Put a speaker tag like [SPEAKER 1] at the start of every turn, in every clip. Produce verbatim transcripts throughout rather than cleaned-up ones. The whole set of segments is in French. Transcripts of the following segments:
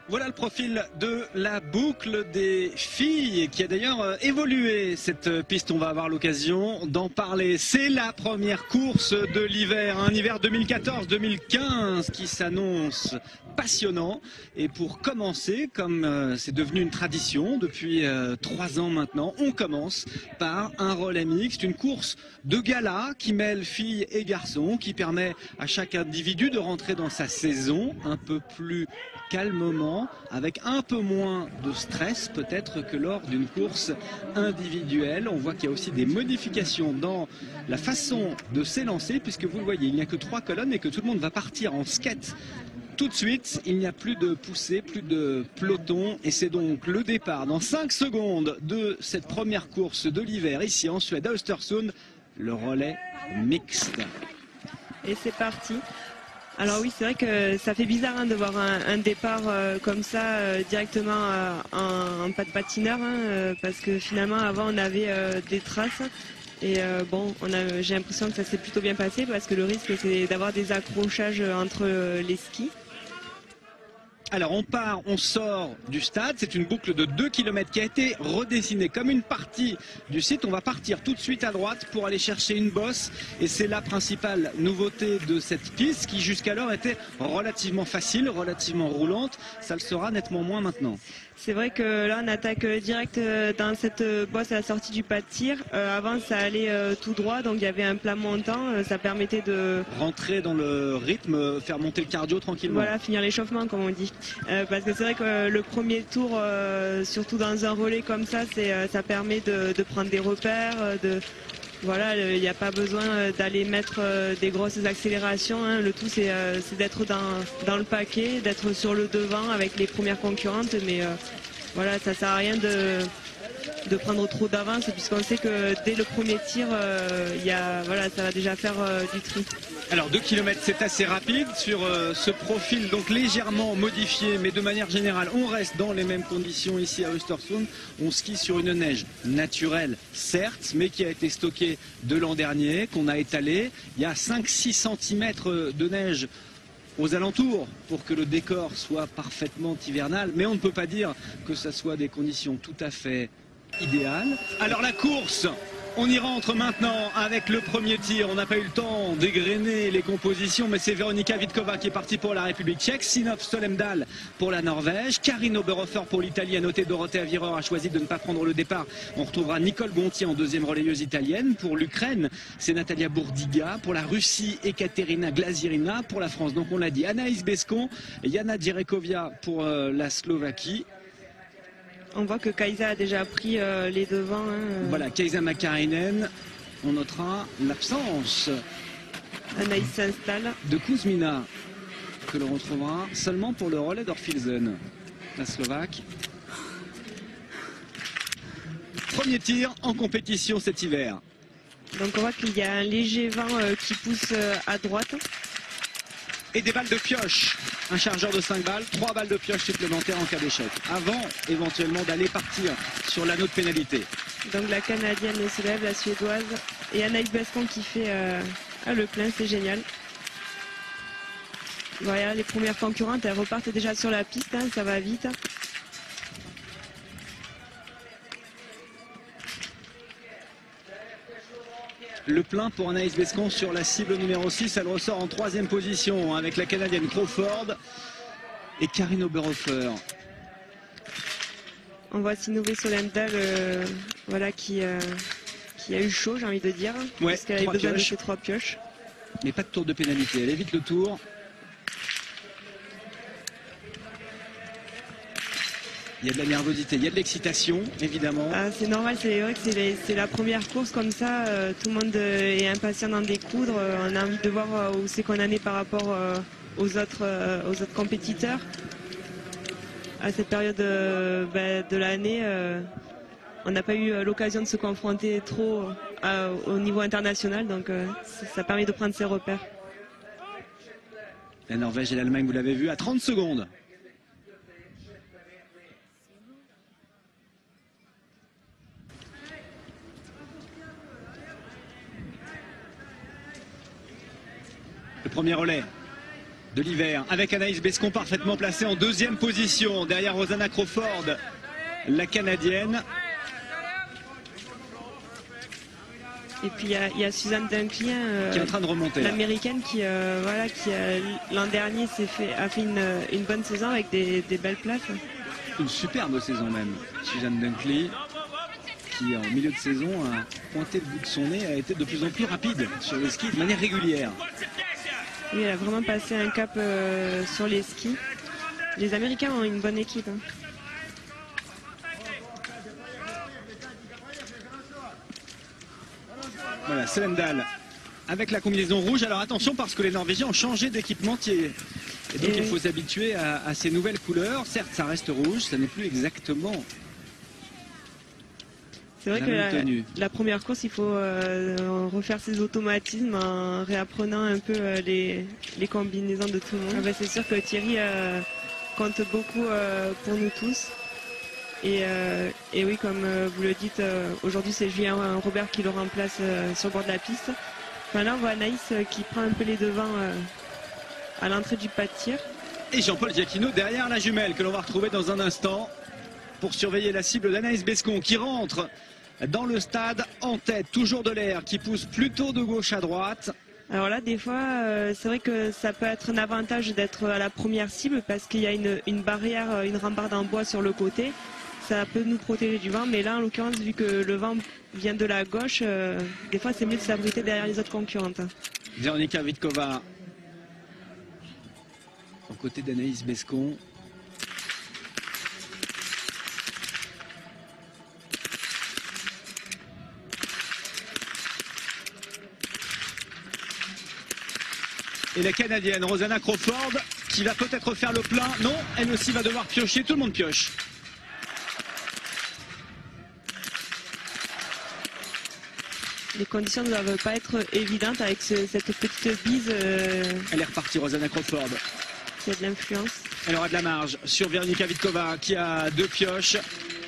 [SPEAKER 1] Voilà le profil de la boucle des filles qui a d'ailleurs évolué cette piste. On va avoir l'occasion d'en parler. C'est la première course de l'hiver, un hiver deux mille quatorze deux mille quinze qui s'annonce passionnant. Et pour commencer, comme euh, c'est devenu une tradition depuis euh, trois ans maintenant, on commence par un relais mixte, une course de gala qui mêle filles et garçons, qui permet à chaque individu de rentrer dans sa saison un peu plus calmement, avec un peu moins de stress peut-être que lors d'une course individuelle. On voit qu'il y a aussi des modifications dans la façon de s'élancer, puisque vous le voyez, il n'y a que trois colonnes et que tout le monde va partir en skate tout de suite. Il n'y a plus de poussée, plus de peloton, et c'est donc le départ dans cinq secondes de cette première course de l'hiver ici en Suède à Östersund, le relais mixte.
[SPEAKER 2] Et c'est parti. Alors oui, c'est vrai que ça fait bizarre hein, de voir un, un départ euh, comme ça euh, directement euh, en, en pas de patineur, hein, euh, parce que finalement avant on avait euh, des traces et euh, bon, on a, j'ai l'impression que ça s'est plutôt bien passé parce que le risque c'est d'avoir des accrochages entre euh, les skis.
[SPEAKER 1] Alors on part, on sort du stade, c'est une boucle de deux kilomètres qui a été redessinée comme une partie du site. On va partir tout de suite à droite pour aller chercher une bosse et c'est la principale nouveauté de cette piste qui jusqu'alors était relativement facile, relativement roulante. Ça le sera nettement moins maintenant.
[SPEAKER 2] C'est vrai que là on attaque direct dans cette bosse à la sortie du pas de tir. Euh, avant ça allait euh, tout droit, donc il y avait un plat montant, euh, ça permettait de
[SPEAKER 1] rentrer dans le rythme, faire monter le cardio tranquillement.
[SPEAKER 2] Voilà, finir l'échauffement comme on dit. Euh, parce que c'est vrai que le premier tour, euh, surtout dans un relais comme ça, c'est, euh, ça permet de, de prendre des repères, de voilà, il n'y a pas besoin d'aller mettre des grosses accélérations. Hein. Le tout, c'est euh, d'être dans, dans le paquet, d'être sur le devant avec les premières concurrentes. Mais euh, voilà, ça ne sert à rien de, de prendre trop d'avance puisqu'on sait que dès le premier tir, euh, y a, voilà, ça va déjà faire euh, du tri.
[SPEAKER 1] Alors deux kilomètres c'est assez rapide sur euh, ce profil donc légèrement modifié, mais de manière générale on reste dans les mêmes conditions ici à Östersund. On skie sur une neige naturelle certes, mais qui a été stockée de l'an dernier, qu'on a étalée. Il y a cinq six centimètres de neige aux alentours pour que le décor soit parfaitement hivernal, mais on ne peut pas dire que ça soit des conditions tout à fait idéales. Alors la course, on y rentre maintenant avec le premier tir. On n'a pas eu le temps d'égrener les compositions, mais c'est Veronika Vitkova qui est partie pour la République tchèque, Sinov Stolemdal pour la Norvège, Karin Oberhofer pour l'Italie. À noter, Dorothea Virer a choisi de ne pas prendre le départ. On retrouvera Nicole Gontier en deuxième relayeuse italienne. Pour l'Ukraine, c'est Natalia Bourdiga. Pour la Russie, Ekaterina Glazirina. Pour la France, donc on l'a dit, Anaïs Bescon, Yana Direkovia pour euh, la Slovaquie.
[SPEAKER 2] On voit que Kaisa a déjà pris euh, les devants. Hein.
[SPEAKER 1] Voilà, Kaisa Makarinen. On notera l'absence
[SPEAKER 2] Anaïs s'installe
[SPEAKER 1] de Kuzmina, que l'on retrouvera seulement pour le relais d'Orfilsen, la Slovaque. Premier tir en compétition cet hiver.
[SPEAKER 2] Donc on voit qu'il y a un léger vent euh, qui pousse euh, à droite.
[SPEAKER 1] Et des balles de pioche, un chargeur de cinq balles, trois balles de pioche supplémentaires en cas d'échec, avant éventuellement d'aller partir sur l'anneau de pénalité.
[SPEAKER 2] Donc la Canadienne se lève, la Suédoise, et Anaïs Bescon qui fait euh, ah, le plein, c'est génial. Voilà, les premières concurrentes, elles repartent déjà sur la piste, hein, ça va vite.
[SPEAKER 1] Le plein pour Anaïs Bescon sur la cible numéro six. Elle ressort en troisième position avec la Canadienne Crawford et Karin Oberhofer.
[SPEAKER 2] On voit Sinové Solendal euh, voilà, qui, euh, qui a eu chaud, j'ai envie de dire.
[SPEAKER 1] Ouais,
[SPEAKER 2] parce qu'elle a eu besoin de ses trois pioches.
[SPEAKER 1] Mais pas de tour de pénalité. Elle évite le tour. Il y a de la nervosité, il y a de l'excitation, évidemment.
[SPEAKER 2] Ah, c'est normal, c'est vrai que c'est la première course comme ça. Euh, tout le monde euh, est impatient d'en découdre. Euh, on a envie de voir euh, où c'est qu'on en est par rapport euh, aux, autres, euh, aux autres compétiteurs. À cette période euh, bah, de l'année, euh, on n'a pas eu euh, l'occasion de se confronter trop euh, au niveau international. Donc euh, ça permet de prendre ses repères.
[SPEAKER 1] La Norvège et l'Allemagne, vous l'avez vu, à trente secondes. Le premier relais de l'hiver, avec Anaïs Bescon parfaitement placée en deuxième position, derrière Rosanna Crawford, la Canadienne.
[SPEAKER 2] Et puis il y, y a Suzanne Dunkley, euh,
[SPEAKER 1] qui est en train de remonter.
[SPEAKER 2] L'américaine qui, euh, voilà, qui euh, l'an dernier fait, a fait une, une bonne saison avec des, des belles places.
[SPEAKER 1] Une superbe saison même. Suzanne Dunkley, qui en milieu de saison a pointé le bout de son nez, a été de plus en plus rapide sur le ski de manière régulière.
[SPEAKER 2] Oui, elle a vraiment passé un cap euh, sur les skis. Les Américains ont une bonne équipe. Hein.
[SPEAKER 1] Voilà, Selendal avec la combinaison rouge. Alors attention parce que les Norvégiens ont changé d'équipementier. Et donc Et il faut s'habituer à, à ces nouvelles couleurs. Certes, ça reste rouge, ça n'est plus exactement.
[SPEAKER 2] C'est vrai la que la, la première course, il faut euh, refaire ses automatismes en réapprenant un peu euh, les, les combinaisons de tout le monde. Ah bah, c'est sûr que Thierry euh, compte beaucoup euh, pour nous tous. Et, euh, et oui, comme euh, vous le dites, euh, aujourd'hui c'est Julien Robert qui le remplace euh, sur le bord de la piste. Enfin, là on voit Anaïs euh, qui prend un peu les devants euh, à l'entrée du pas de tir.
[SPEAKER 1] Et Jean-Paul Giacchino derrière la jumelle que l'on va retrouver dans un instant pour surveiller la cible d'Anaïs Bescon qui rentre dans le stade en tête, toujours de l'air, qui pousse plutôt de gauche à droite.
[SPEAKER 2] Alors là, des fois, euh, c'est vrai que ça peut être un avantage d'être à la première cible parce qu'il y a une, une barrière, une rambarde en bois sur le côté. Ça peut nous protéger du vent, mais là, en l'occurrence, vu que le vent vient de la gauche, euh, des fois, c'est mieux de s'abriter derrière les autres concurrentes.
[SPEAKER 1] Véronika Vitkova, aux côtés d'Anaïs Bescon. Et la Canadienne Rosanna Crawford qui va peut-être faire le plein. Non, elle aussi va devoir piocher. Tout le monde pioche.
[SPEAKER 2] Les conditions ne doivent pas être évidentes avec ce, cette petite bise. Euh...
[SPEAKER 1] Elle est repartie, Rosanna Crawford.
[SPEAKER 2] Qui a de l'influence.
[SPEAKER 1] Elle aura de la marge sur Véronika Vitkova qui a deux pioches.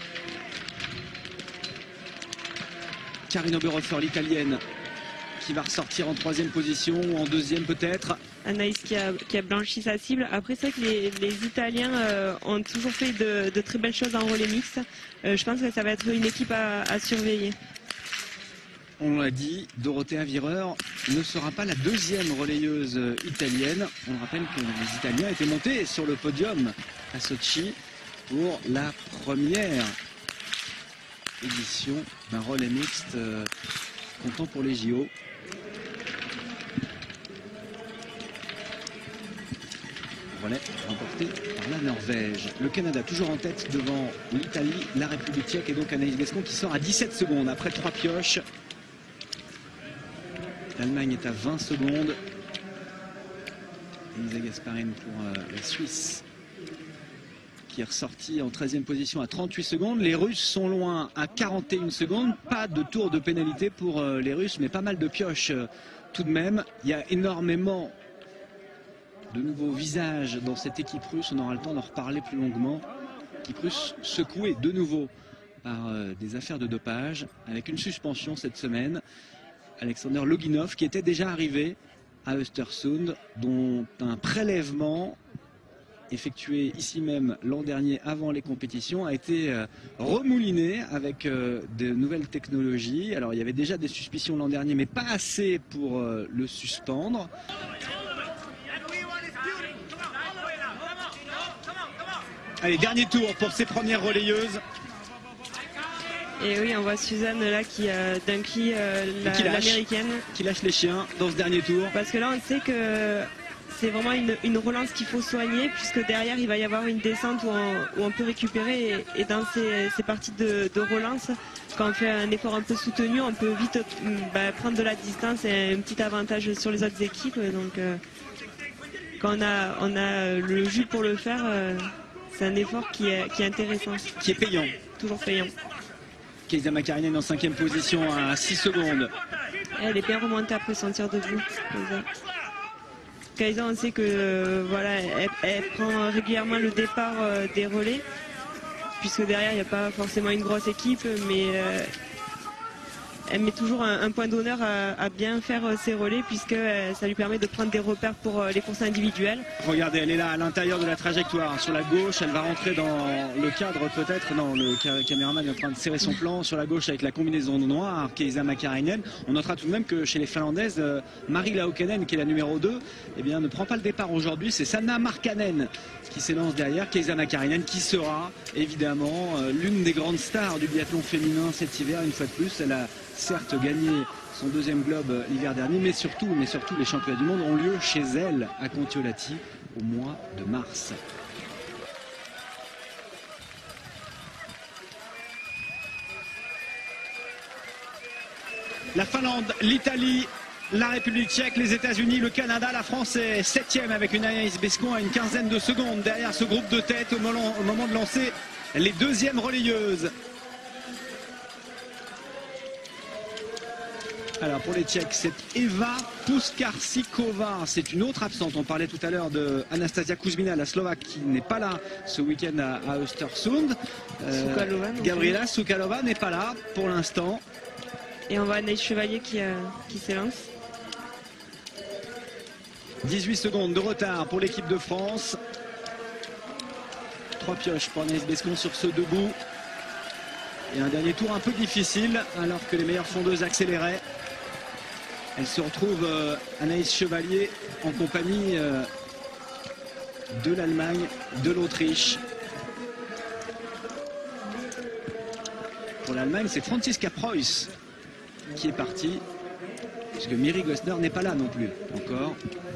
[SPEAKER 1] Karina Oberhofer, l'italienne, qui va ressortir en troisième position ou en deuxième peut-être.
[SPEAKER 2] Anaïs qui a, qui a blanchi sa cible. Après, c'est vrai que les, les Italiens euh, ont toujours fait de, de très belles choses en relais mixte. Euh, je pense que ça va être une équipe à, à surveiller.
[SPEAKER 1] On l'a dit, Dorothea Virer ne sera pas la deuxième relayeuse italienne. On rappelle que les Italiens étaient montés sur le podium à Sochi pour la première édition d'un relais mixte euh, comptant pour les J O. Relais remporté par la Norvège. Le Canada toujours en tête devant l'Italie, la République tchèque et donc Anaïs Bescon qui sort à dix-sept secondes après trois pioches. L'Allemagne est à vingt secondes. Elisa Gasparine pour euh, la Suisse qui est ressortie en treizième position à trente-huit secondes. Les Russes sont loin à quarante et une secondes. Pas de tour de pénalité pour euh, les Russes, mais pas mal de pioches euh, tout de même. Il y a énormément de nouveaux visages dans cette équipe russe. On aura le temps d'en reparler plus longuement. Équipe russe secouée de nouveau par euh, des affaires de dopage avec une suspension cette semaine. Alexander Loginov qui était déjà arrivé à Östersund, dont un prélèvement effectué ici même l'an dernier avant les compétitions a été euh, remouliné avec euh, de nouvelles technologies. Alors il y avait déjà des suspicions l'an dernier mais pas assez pour euh, le suspendre. Allez, dernier tour pour ces premières relayeuses.
[SPEAKER 2] Et oui, on voit Suzanne là qui euh, Dunkley, euh, l'américaine,
[SPEAKER 1] qui lâche les chiens dans ce dernier tour.
[SPEAKER 2] Parce que là, on sait que c'est vraiment une, une relance qu'il faut soigner, puisque derrière, il va y avoir une descente où on, où on peut récupérer. Et, et dans ces, ces parties de, de relance, quand on fait un effort un peu soutenu, on peut vite bah, prendre de la distance et un petit avantage sur les autres équipes. Donc, euh, quand on a, on a le jus pour le faire, euh, c'est un effort qui est, qui est intéressant.
[SPEAKER 1] Qui est payant.
[SPEAKER 2] Toujours payant.
[SPEAKER 1] Kaisa Makkarinen en cinquième position à six secondes.
[SPEAKER 2] Elle est bien remontée après son tir de but. Kaisa, on sait que euh, voilà, elle, elle prend régulièrement le départ euh, des relais, puisque derrière il n'y a pas forcément une grosse équipe, mais euh, elle met toujours un, un point d'honneur à, à bien faire ses relais, puisque euh, ça lui permet de prendre des repères pour euh, les courses individuelles.
[SPEAKER 1] Regardez, elle est là à l'intérieur de la trajectoire, sur la gauche, elle va rentrer dans le cadre peut-être. Non, le caméraman est en train de serrer son plan sur la gauche avec la combinaison noire, Kaisa Mäkäräinen. On notera tout de même que chez les Finlandaises, euh, Mari Laukkanen, qui est la numéro deux, eh bien, ne prend pas le départ aujourd'hui. C'est Sanna Markkanen qui s'élance derrière, Kaisa Mäkäräinen, qui sera évidemment euh, l'une des grandes stars du biathlon féminin cet hiver. Une fois de plus, elle a certes gagné son deuxième globe l'hiver dernier, mais surtout, mais surtout les championnats du monde ont lieu chez elle à Kontiolahti au mois de mars. La Finlande, l'Italie, la République tchèque, les États-Unis, le Canada, la France est septième avec une Anaïs Bescon à une quinzaine de secondes derrière ce groupe de tête au moment, au moment de lancer les deuxièmes relayeuses. Alors pour les Tchèques, c'est Eva Puskarsikova, c'est une autre absente. On parlait tout à l'heure de Anastasia Kuzmina, la Slovaque, qui n'est pas là ce week-end à, à Östersund. Euh, Gabriela Sukalova n'est pas là pour l'instant.
[SPEAKER 2] Et on voit Anaïs Chevalier qui, euh, qui s'élance.
[SPEAKER 1] dix-huit secondes de retard pour l'équipe de France. Trois pioches pour Anaïs Bescon sur ce debout. Et un dernier tour un peu difficile alors que les meilleures fondeuses accéléraient. Elle se retrouve, euh, Anaïs Chevalier, en compagnie euh, de l'Allemagne, de l'Autriche. Pour l'Allemagne, c'est Franziska Preuss qui est partie, puisque Miri Gössner n'est pas là non plus, encore.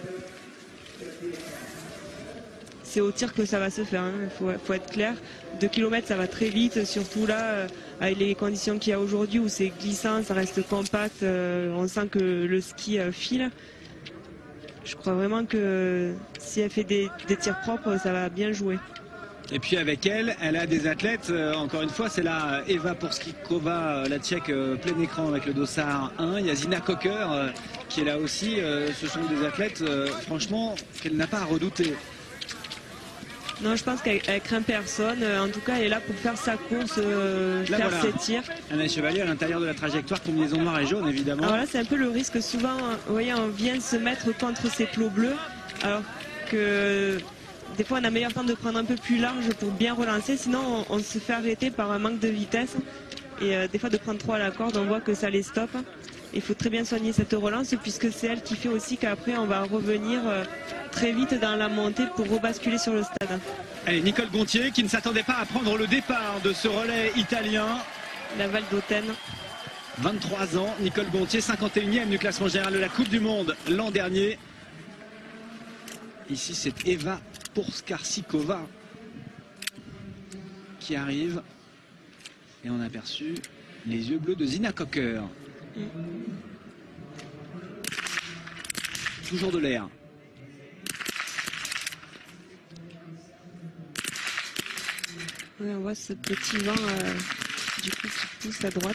[SPEAKER 2] C'est au tir que ça va se faire, il hein. faut, faut être clair. deux kilomètres, ça va très vite, surtout là, euh, avec les conditions qu'il y a aujourd'hui où c'est glissant, ça reste compact, euh, on sent que le ski euh, file. Je crois vraiment que si elle fait des, des tirs propres, ça va bien jouer.
[SPEAKER 1] Et puis avec elle, elle a des athlètes, euh, encore une fois, c'est là Eva Puskarsikova, la Tchèque, euh, plein écran avec le dossard un. Il y a Zina Kocker euh, qui est là aussi. Euh, ce sont des athlètes, euh, franchement, qu'elle n'a pas à redouter.
[SPEAKER 2] Non, je pense qu'elle craint personne. En tout cas, elle est là pour faire sa course, euh,
[SPEAKER 1] là,
[SPEAKER 2] faire
[SPEAKER 1] voilà.
[SPEAKER 2] ses tirs.
[SPEAKER 1] Anaïs Chevalier à l'intérieur de la trajectoire, combinaison noire et jaune, évidemment.
[SPEAKER 2] Alors là, c'est un peu le risque. Souvent, vous voyez, on vient se mettre contre ces plots bleus, alors que des fois, on a meilleur temps de prendre un peu plus large pour bien relancer. Sinon, on, on se fait arrêter par un manque de vitesse. Et euh, des fois, de prendre trop à la corde, on voit que ça les stoppe. Il faut très bien soigner cette relance puisque c'est elle qui fait aussi qu'après on va revenir euh, très vite dans la montée pour rebasculer sur le stade.
[SPEAKER 1] Allez, Nicole Gontier qui ne s'attendait pas à prendre le départ de ce relais italien.
[SPEAKER 2] La Val d'Autun.
[SPEAKER 1] vingt-trois ans, Nicole Gontier, cinquante et unième du classement général de la Coupe du Monde l'an dernier. Ici c'est Eva Puskarsikova qui arrive. Et on a aperçu les yeux bleus de Zina Kocker. Mmh. Toujours de l'air.
[SPEAKER 2] Oui, on voit ce petit vent euh, du coup qui pousse à droite.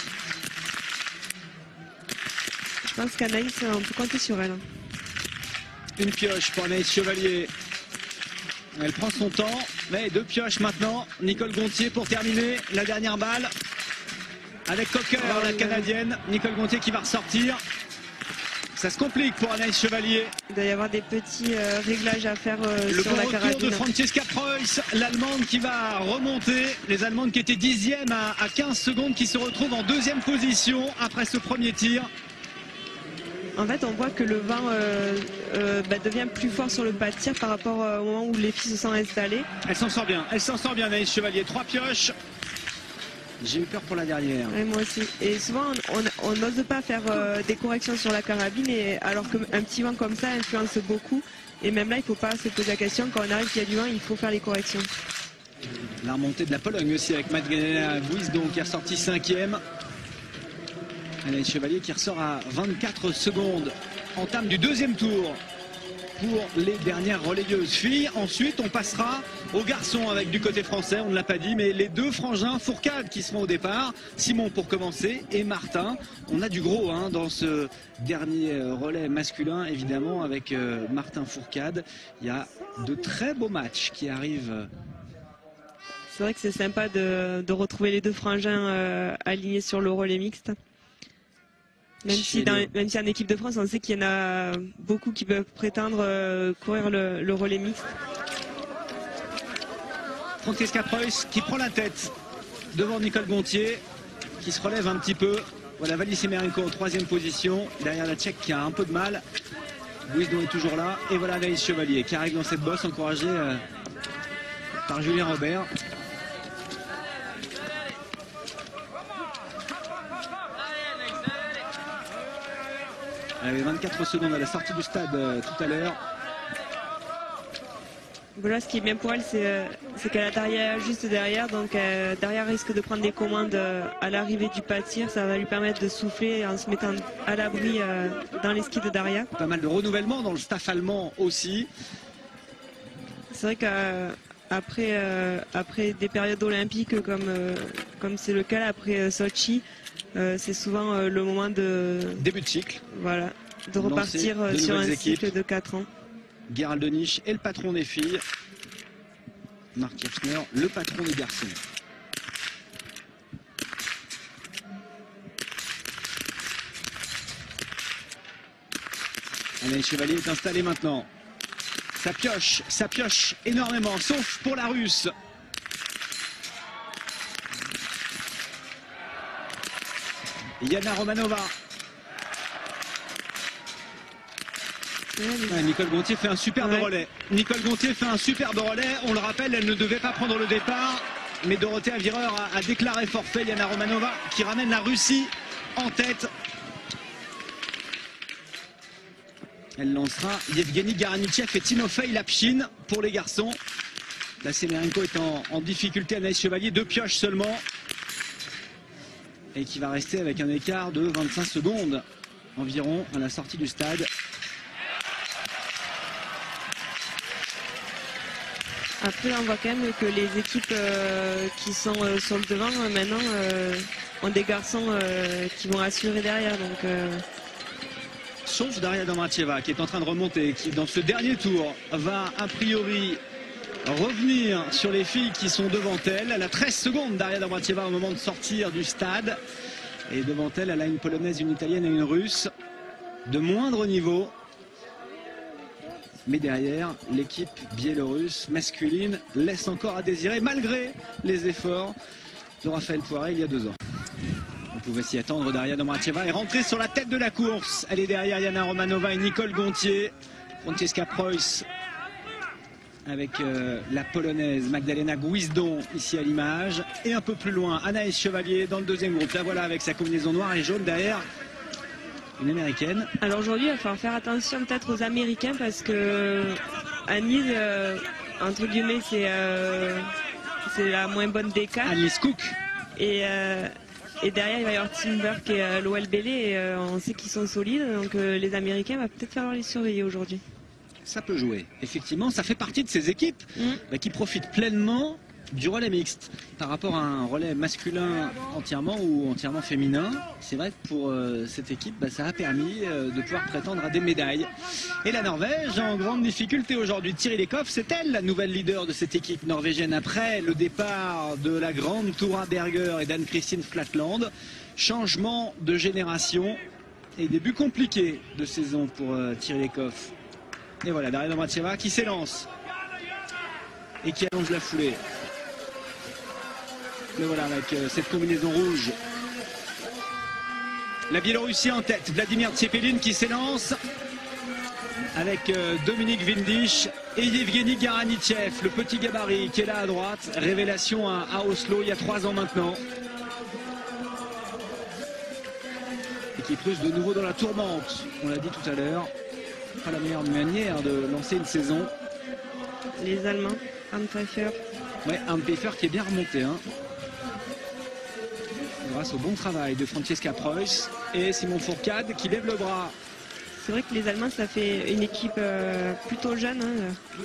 [SPEAKER 2] Je pense qu'Anaïs, on peut compter sur elle.
[SPEAKER 1] Une pioche pour Anaïs Chevalier. Elle prend son temps, mais deux pioches maintenant. Nicole Gontier pour terminer la dernière balle. Avec Kocker, oh, la Canadienne, Nicole Gontier qui va ressortir. Ça se complique pour Anaïs Chevalier.
[SPEAKER 2] Il doit y avoir des petits euh, réglages à faire euh,
[SPEAKER 1] le
[SPEAKER 2] sur la carabine.
[SPEAKER 1] Le retour de Franziska Preuss, l'Allemande qui va remonter. Les Allemandes qui étaient dixième à, à quinze secondes, qui se retrouvent en deuxième position après ce premier tir.
[SPEAKER 2] En fait, on voit que le vent euh, euh, bah, devient plus fort sur le pas de tir par rapport euh, au moment où les filles se sont installées.
[SPEAKER 1] Elle s'en sort bien, elle s'en sort bien Anaïs Chevalier. Trois pioches. J'ai eu peur pour la dernière.
[SPEAKER 2] Oui, moi aussi. Et souvent, on n'ose pas faire euh, des corrections sur la carabine, et, alors qu'un petit vent comme ça influence beaucoup. Et même là, il ne faut pas se poser la question. Quand on arrive qu'il y a du vent, il faut faire les corrections.
[SPEAKER 1] La remontée de la Pologne aussi avec Magdalena Buis, donc qui est ressorti cinquième. Anaïs Chevalier qui ressort à vingt-quatre secondes. Entame du deuxième tour pour les dernières relayeuses filles. Ensuite, on passera aux garçons avec du côté français, on ne l'a pas dit, mais les deux frangins Fourcade qui seront au départ. Simon pour commencer et Martin. On a du gros hein, dans ce dernier relais masculin, évidemment, avec euh, Martin Fourcade. Il y a de très beaux matchs qui arrivent.
[SPEAKER 2] C'est vrai que c'est sympa de, de retrouver les deux frangins euh, alignés sur le relais mixte. Même si, dans, même si en équipe de France, on sait qu'il y en a beaucoup qui peuvent prétendre euh, courir le, le relais mixte.
[SPEAKER 1] Francesca Preuss qui prend la tête devant Nicole Gontier, qui se relève un petit peu. Voilà, Valis Semerenko en troisième position, derrière la Tchèque qui a un peu de mal. Guisdon est toujours là. Et voilà Anaïs Chevalier qui arrive dans cette bosse, encouragée euh, par Julien Robert. Elle avait vingt-quatre secondes à la sortie du stade euh, tout à l'heure.
[SPEAKER 2] Voilà, ce qui est bien pour elle, c'est euh, qu'elle a Daria juste derrière. Donc euh, Daria risque de prendre des commandes euh, à l'arrivée du pas de tir. Ça va lui permettre de souffler en se mettant à l'abri euh, dans les skis de Daria.
[SPEAKER 1] Pas mal de renouvellement dans le staff allemand aussi.
[SPEAKER 2] C'est vrai qu'après euh, après des périodes olympiques comme euh, comme c'est le cas là, après euh, Sochi, euh, c'est souvent euh, le moment de
[SPEAKER 1] début de cycle.
[SPEAKER 2] Voilà, de repartir euh, sur un équipes. cycle de quatre ans.
[SPEAKER 1] Gérald Denis est le patron des filles. Marc Kirchner, le patron des garçons. Anaïs Chevalier est installée maintenant. Ça pioche, ça pioche énormément, sauf pour la Russe. Yana Romanova. Ouais, Nicole Gontier fait un superbe ouais. relais. Nicole Gontier fait un superbe relais. On le rappelle, elle ne devait pas prendre le départ. Mais Dorothée Avireur a, a déclaré forfait. Yana Romanova qui ramène la Russie en tête. Elle lancera Yevgeny Garanichev et Timofey Lapchine pour les garçons. La Semerenko est en, en difficulté. Anaïs Chevalier, deux pioches seulement. Et qui va rester avec un écart de vingt-cinq secondes environ à la sortie du stade.
[SPEAKER 2] Après, on voit quand même que les équipes euh, qui sont euh, sur le devant euh, maintenant euh, ont des garçons euh, qui vont assurer derrière. Donc, euh...
[SPEAKER 1] Sauf Daria Domarcheva qui est en train de remonter, qui dans ce dernier tour va a priori revenir sur les filles qui sont devant elle. Elle a treize secondes, Daria Domarcheva, au moment de sortir du stade. Et devant elle, elle a une Polonaise, une Italienne et une Russe de moindre niveau. Mais derrière, l'équipe biélorusse masculine laisse encore à désirer, malgré les efforts de Raphaël Poiré il y a deux ans. On pouvait s'y attendre. Daria Domarcheva est rentrée sur la tête de la course. Elle est derrière Yana Romanova et Nicole Gontier. Francesca Preuss avec euh, la Polonaise Magdalena Guisdon ici à l'image. Et un peu plus loin, Anaïs Chevalier dans le deuxième groupe. La voilà avec sa combinaison noire et jaune derrière. Une américaine.
[SPEAKER 2] Alors aujourd'hui, il va falloir faire attention peut-être aux Américains parce que Annise, euh, entre guillemets, c'est euh, la moins bonne des quatre.
[SPEAKER 1] Annise Cook.
[SPEAKER 2] Et, euh, et derrière, il va y avoir Tim Burke et euh, Lowell Bailey. Et euh, on sait qu'ils sont solides. Donc euh, les Américains, va peut-être falloir les surveiller aujourd'hui.
[SPEAKER 1] Ça peut jouer. Effectivement, ça fait partie de ces équipes mmh. bah, qui profitent pleinement du relais mixte par rapport à un relais masculin entièrement ou entièrement féminin. C'est vrai que pour euh, cette équipe, bah, ça a permis euh, de pouvoir prétendre à des médailles. Et la Norvège en grande difficulté aujourd'hui. Thierry Lekhoff, c'est elle la nouvelle leader de cette équipe norvégienne après le départ de la grande Tora Berger et d'Anne-Christine Flatland. Changement de génération et début compliqué de saison pour euh, Thierry Lekhoff. Et voilà, Daria Domarcheva qui s'élance et qui allonge la foulée. Mais voilà, avec euh, cette combinaison rouge. La Biélorussie en tête. Vladimir Tsepelin qui s'élance avec euh, Dominique Windisch et Yevgeny Garanichev, le petit gabarit qui est là à droite. Révélation à, à Oslo il y a trois ans maintenant. Et qui plus de nouveau dans la tourmente. On l'a dit tout à l'heure. Pas la meilleure manière de lancer une saison.
[SPEAKER 2] Les Allemands, Arne Pfeiffer.
[SPEAKER 1] Ouais, Arne Pfeiffer qui est bien remonté. Hein. Grâce au bon travail de Francesca Preuss et Simon Fourcade qui lève le bras.
[SPEAKER 2] C'est vrai que les Allemands, ça fait une équipe euh, plutôt jeune. Hein.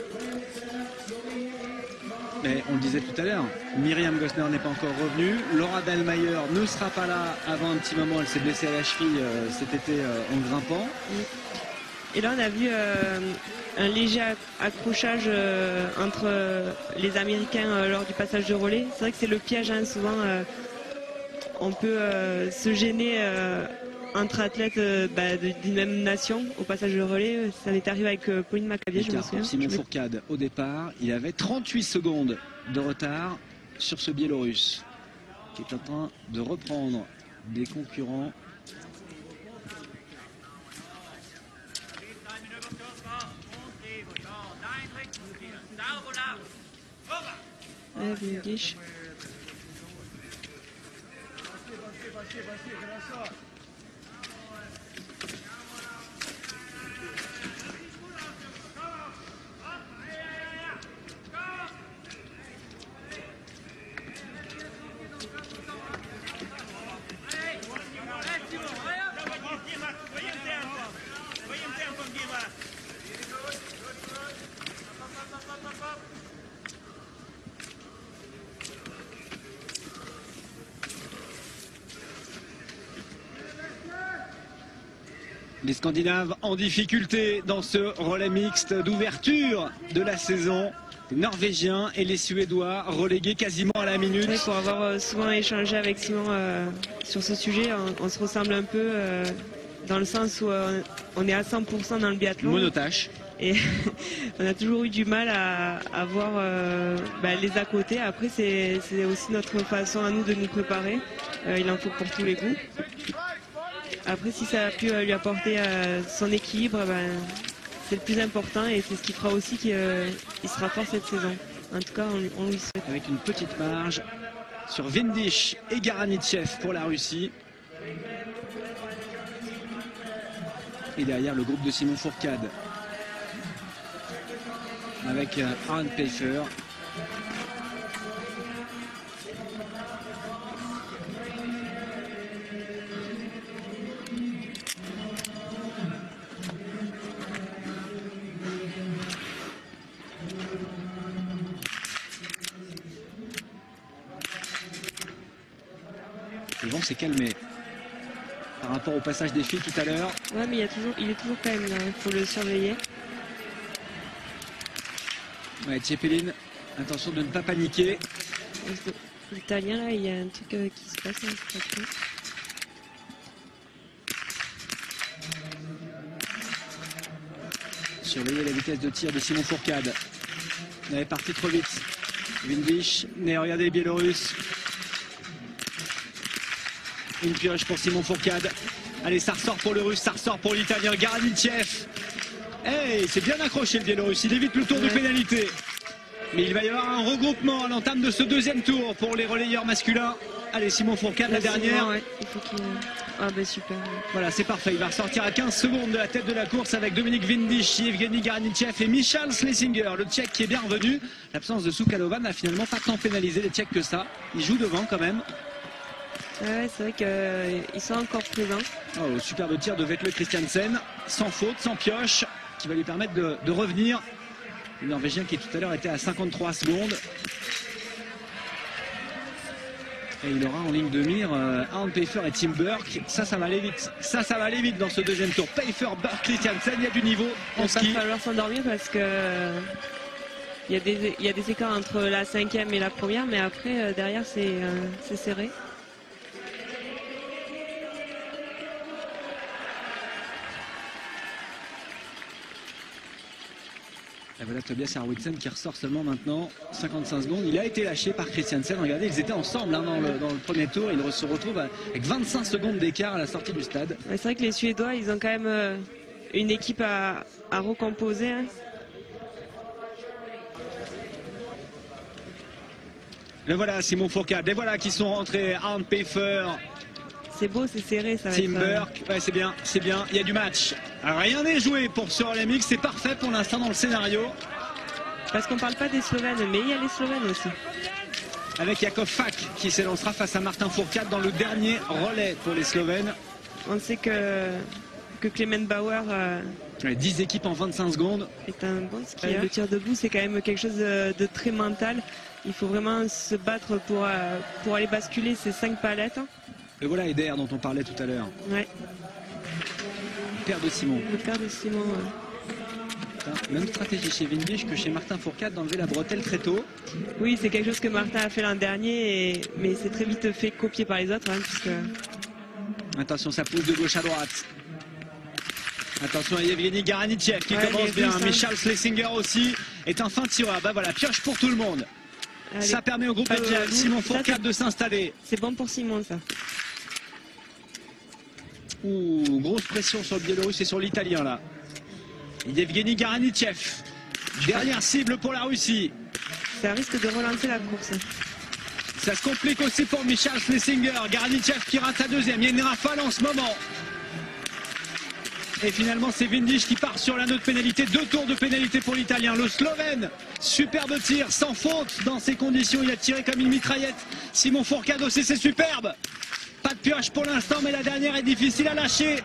[SPEAKER 1] Mais on le disait tout à l'heure, Myriam Gosner n'est pas encore revenue. Laura Dahlmeier ne sera pas là avant un petit moment. Elle s'est blessée à la cheville euh, cet été euh, en grimpant.
[SPEAKER 2] Et là, on a vu euh, un léger accrochage euh, entre euh, les Américains euh, lors du passage de relais. C'est vrai que c'est le piège, hein, souvent. Euh, on peut euh, se gêner euh, entre athlètes euh, bah, d'une même nation au passage de relais. Ça m'est arrivé avec euh, Pauline Maccabier, je me souviens.
[SPEAKER 1] Simon Fourcade, au départ, il avait trente-huit secondes de retard sur ce Biélorusse qui est en train de reprendre des concurrents.
[SPEAKER 2] Ouais, Windisch.
[SPEAKER 1] Les Scandinaves en difficulté dans ce relais mixte d'ouverture de la saison. Les Norvégiens et les Suédois relégués quasiment à la minute.
[SPEAKER 2] Oui, pour avoir euh, souvent échangé avec Simon euh, sur ce sujet, on, on se ressemble un peu euh, dans le sens où euh, on est à cent pour cent dans le biathlon.
[SPEAKER 1] Monotache.
[SPEAKER 2] Et on a toujours eu du mal à, à voir euh, bah, les à côté. Après, c'est aussi notre façon à nous de nous préparer. Euh, il en faut pour tous les goûts. Après, si ça a pu euh, lui apporter euh, son équilibre, ben, c'est le plus important et c'est ce qui fera aussi qu'il euh, sera fort cette saison. En tout cas, on, on lui souhaite.
[SPEAKER 1] Avec une petite marge sur Windisch et Garanitchev pour la Russie. Et derrière, le groupe de Simon Fourcade. Avec euh, Arne Pfeiffer. Le vent s'est calmé par rapport au passage des filles tout à l'heure.
[SPEAKER 2] Ouais, mais il, y a toujours, il est toujours quand même là, il faut le surveiller.
[SPEAKER 1] Ouais, Tchepeline, attention de ne pas paniquer.
[SPEAKER 2] L'italien là, il y a un truc euh, qui se passe. Hein,
[SPEAKER 1] Surveiller la vitesse de tir de Simon Fourcade. Il est parti trop vite. Windisch, mais regardez les Biélorusses. Une pioche pour Simon Fourcade. Allez, ça ressort pour le Russe, ça ressort pour l'Italien Garanitchev. Hey, c'est bien accroché le Biélorusse, il évite le tour ouais. de pénalité. Mais il va y avoir un regroupement à l'entame de ce deuxième tour pour les relayeurs masculins. Allez, Simon Fourcade, la dernière.
[SPEAKER 2] Ouais. Il faut qu'il... Ah ben super.
[SPEAKER 1] Voilà, c'est parfait. Il va ressortir à quinze secondes de la tête de la course avec Dominique Windisch, Evgeny Garanitchev et Michal Schlesinger, le Tchèque qui est bien revenu. L'absence de Soukalova n'a finalement pas tant pénalisé les Tchèques que ça. Il joue devant quand même.
[SPEAKER 2] Ouais, c'est vrai qu'ils euh, sont encore présents.
[SPEAKER 1] Oh, superbe tir de Vetle Christiansen, sans faute, sans pioche, qui va lui permettre de, de revenir. Le Norvégien qui tout à l'heure était à cinquante-trois secondes. Et il aura en ligne de mire euh, Arne Pfeiffer et Tim Burke. Ça, ça va aller vite. Ça, ça va aller vite dans ce deuxième tour. Pfeiffer, Burke, Christiansen, il y a du niveau en ski.
[SPEAKER 2] Il va falloir s'endormir parce que euh, il y a des, il y a des écarts entre la cinquième et la première, mais après, euh, derrière, c'est euh, serré.
[SPEAKER 1] Et voilà Tobias Arvidsson qui ressort seulement maintenant cinquante-cinq secondes. Il a été lâché par Christiansen. Regardez, ils étaient ensemble hein, dans, le, dans le premier tour. Ils se retrouvent avec vingt-cinq secondes d'écart à la sortie du stade.
[SPEAKER 2] C'est vrai que les Suédois, ils ont quand même euh, une équipe à, à recomposer. Hein.
[SPEAKER 1] Le voilà Simon Fourcade. Les voilà qui sont rentrés. Arne Pfeiffer.
[SPEAKER 2] C'est beau, c'est serré, ça va
[SPEAKER 1] Tim
[SPEAKER 2] être...
[SPEAKER 1] Burke, ouais, c'est bien, c'est bien, il y a du match. Rien n'est joué pour ce relais mix, c'est parfait pour l'instant dans le scénario.
[SPEAKER 2] Parce qu'on ne parle pas des Slovènes, mais il y a les Slovènes aussi.
[SPEAKER 1] Avec Jakov Fak qui s'élancera face à Martin Fourcade dans le dernier relais pour les Slovènes.
[SPEAKER 2] On sait que, que Clement Bauer euh,
[SPEAKER 1] ouais, dix équipes en vingt-cinq secondes.
[SPEAKER 2] Est un bon skieur. Le tir debout, c'est quand même quelque chose de, de très mental. Il faut vraiment se battre pour, euh, pour aller basculer ces cinq palettes.
[SPEAKER 1] Et voilà Eder dont on parlait tout à l'heure.
[SPEAKER 2] Ouais.
[SPEAKER 1] Le père de Simon.
[SPEAKER 2] Le père de Simon. Ouais.
[SPEAKER 1] Même stratégie chez Windisch que chez Martin Fourcade d'enlever la bretelle très tôt.
[SPEAKER 2] Oui, c'est quelque chose que Martin a fait l'an dernier, et... mais c'est très vite fait copier par les autres. Hein, puisque...
[SPEAKER 1] Attention, ça pousse de gauche à droite. Attention à Yevgeny Garanitchev qui
[SPEAKER 2] ouais,
[SPEAKER 1] commence bien.
[SPEAKER 2] Russes, hein.
[SPEAKER 1] Michal Schlesinger aussi est un fin tireur. Bah voilà, pioche pour tout le monde.
[SPEAKER 2] Allez,
[SPEAKER 1] ça permet au groupe de
[SPEAKER 2] jaloux.
[SPEAKER 1] Simon Fourcade de s'installer.
[SPEAKER 2] C'est bon pour Simon, ça.
[SPEAKER 1] Ouh, grosse pression sur le Biélorusse et sur l'Italien là. Yevgeny Garanitchev. Dernière cible pour la Russie.
[SPEAKER 2] Ça risque de relancer la course.
[SPEAKER 1] Ça se complique aussi pour Michal Schlesinger. Garanitchev qui rate sa deuxième. Il y a une rafale en ce moment. Et finalement, c'est Vindiš qui part sur l'anneau de pénalité. Deux tours de pénalité pour l'Italien. Le Slovène, superbe tir, sans faute dans ces conditions. Il a tiré comme une mitraillette. Simon Fourcade aussi, c'est superbe. Pas de pioche pour l'instant, mais la dernière est difficile à lâcher.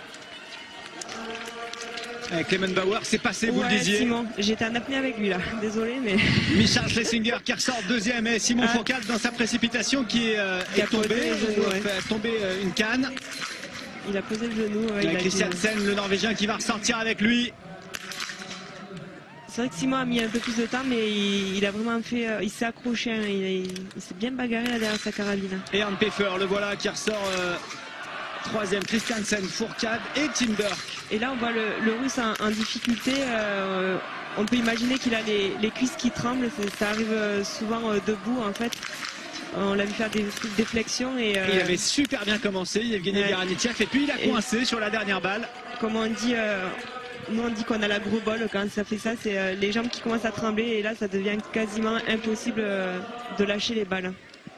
[SPEAKER 1] Avec Clement Bauer, c'est passé, vous
[SPEAKER 2] ouais,
[SPEAKER 1] le disiez.
[SPEAKER 2] Simon, j'étais en apnée avec lui là, désolé mais...
[SPEAKER 1] Michal Schlesinger qui ressort deuxième et Simon ah. Fourcade dans sa précipitation qui est, euh, est tombé,
[SPEAKER 2] genou, ouais.
[SPEAKER 1] fait tomber euh, une canne.
[SPEAKER 2] Il a posé le genou. Ouais,
[SPEAKER 1] avec Christiansen, le Norvégien qui va ressortir avec lui.
[SPEAKER 2] C'est vrai que Simon a mis un peu plus de temps, mais il, il a vraiment fait, euh, il s'est accroché, hein, il, il, il s'est bien bagarré là derrière sa carabine.
[SPEAKER 1] Et Arne Peffer, le voilà qui ressort euh, troisième, Christiansen, Fourcade et Tim Burke.
[SPEAKER 2] Et là on voit le, le Russe en, en difficulté, euh, on peut imaginer qu'il a les, les cuisses qui tremblent, ça arrive souvent euh, debout en fait. On l'a vu faire des, des flexions et, euh,
[SPEAKER 1] il avait super bien commencé, Yevgeny ouais. Garanitchev, et puis il a coincé et, sur la dernière balle.
[SPEAKER 2] Comme on dit, euh, nous on dit qu'on a la gros bol quand ça fait ça, c'est euh, les jambes qui commencent à trembler et là ça devient quasiment impossible euh, de lâcher les balles.